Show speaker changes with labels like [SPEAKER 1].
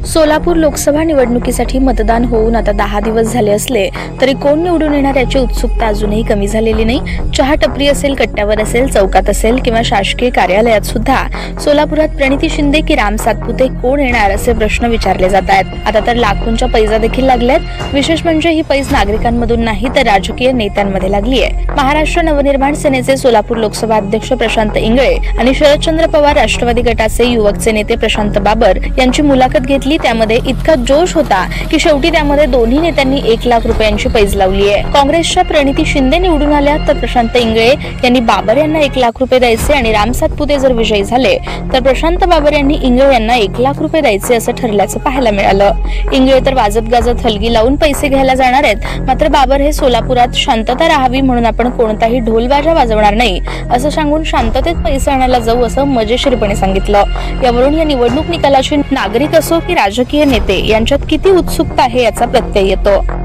[SPEAKER 1] सोलापूर लोकसभा निवडणुकीसाठी मतदान होऊन आता 10 दिवस झाले असले तरी कोण निवडून येणार याची उत्सुकता अजूनही कमी झालेली नाही। चहा टपरी असेल, कट्ट्यावर असेल, चौकात असेल किंवा शासकीय कार्यालयात सुद्धा सोलापुरात प्रणिती शिंदे की राम सातपुते कोण येणार असे प्रश्न विचारले जात आहेत। आता तर लाखोंच्या पैजा देखील लागल्यात। विशेष म्हणजे ही पैज नागरिकांमधून नाही तर राजकीय नेत्यांमध्ये लागली आहे। महाराष्ट्र नवनिर्माण सेनेचे सोलापूर लोकसभा अध्यक्ष प्रशांत इंगळे आणि शरदचंद्र पवार राष्ट्रवादी गटाचे युवकचे नेते प्रशांत बाबर यांची मुलाखत घेतली। त्यामध्ये इतका जोश होता की शेवटी त्यामध्ये दोन्ही नेत्यांनी 1 लाख रुपयांची पैज लावली आहे। काँग्रेसच्या प्रणिती शिंदे निवडून आल्या तर प्रशांत इंगळे यांनी बाबर यांना 1 लाख रुपये द्यायचे आणि राम सातपुते जर विजयी झाले तर प्रशांत बाबर यांनी इंगळे यांना 1 लाख रुपये द्यायचे असं ठरल्याचं पाहायला मिळालं। इंगळे तर वाजत गाजत हलगी लावून पैसे घ्यायला जाणार आहेत, मात्र बाबर हे सोलापुरात शांतता राहावी म्हणून आपण कोणताही ढोलबाजा वाजवणार नाही असं सांगून शांततेत पैसे आणायला जाऊ असं मजेशीरपणे सांगितलं। यावरून या निवडणूक निकालाची नागरिक असो की राजकीय नेते यांच्यात किती उत्सुकता आहे याचा प्रत्यय येतो।